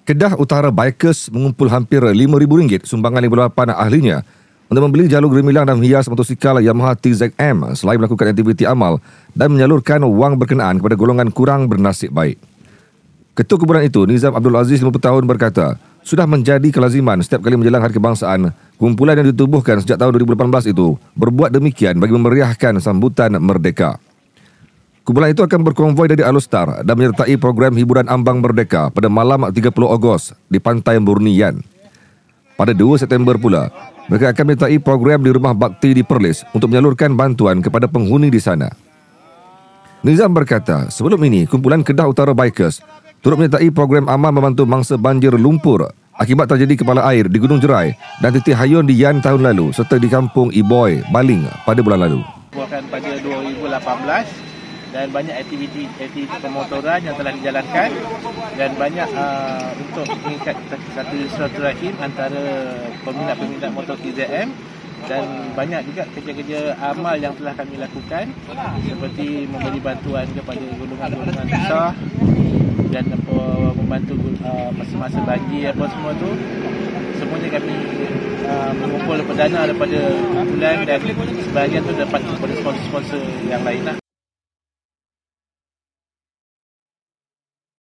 Kedah Utara Bikers mengumpul hampir RM5,000 sumbangan 58 ahlinya untuk membeli jalur gemilang dan hias motosikal Yamaha TZM selain melakukan aktiviti amal dan menyalurkan wang berkenaan kepada golongan kurang bernasib baik. Ketua kumpulan itu, Nizam Abdul Aziz, 50 tahun, berkata, sudah menjadi kelaziman setiap kali menjelang Hari Kebangsaan, kumpulan yang ditubuhkan sejak tahun 2018 itu berbuat demikian bagi memeriahkan sambutan merdeka. Kumpulan itu akan berkonvoi dari Alustar dan menyertai program hiburan Ambang Merdeka pada malam 30 Ogos di Pantai Murnian. Pada 2 September pula, mereka akan menyertai program di Rumah Bakti di Perlis untuk menyalurkan bantuan kepada penghuni di sana. Nizam berkata, sebelum ini, kumpulan Kedah Utara Bikers turut menyertai program amal membantu mangsa banjir lumpur akibat terjadi kepala air di Gunung Jerai dan titik hayun di Yan tahun lalu serta di Kampung Iboy, Baling pada bulan lalu. Bukan pada 2018 dan banyak aktiviti pemotoran yang telah dijalankan dan banyak untuk mengikat satu silaturahim antara peminat-peminat motor TZM dan banyak juga kerja-kerja amal yang telah kami lakukan seperti memberi bantuan kepada golongan-golongan besar dan membantu masa-masa banjir apa semua tu. Semuanya kami mengumpul dana daripada kumpulan dan sebahagian tu dapat daripada sponsor-sponsor yang lain lah.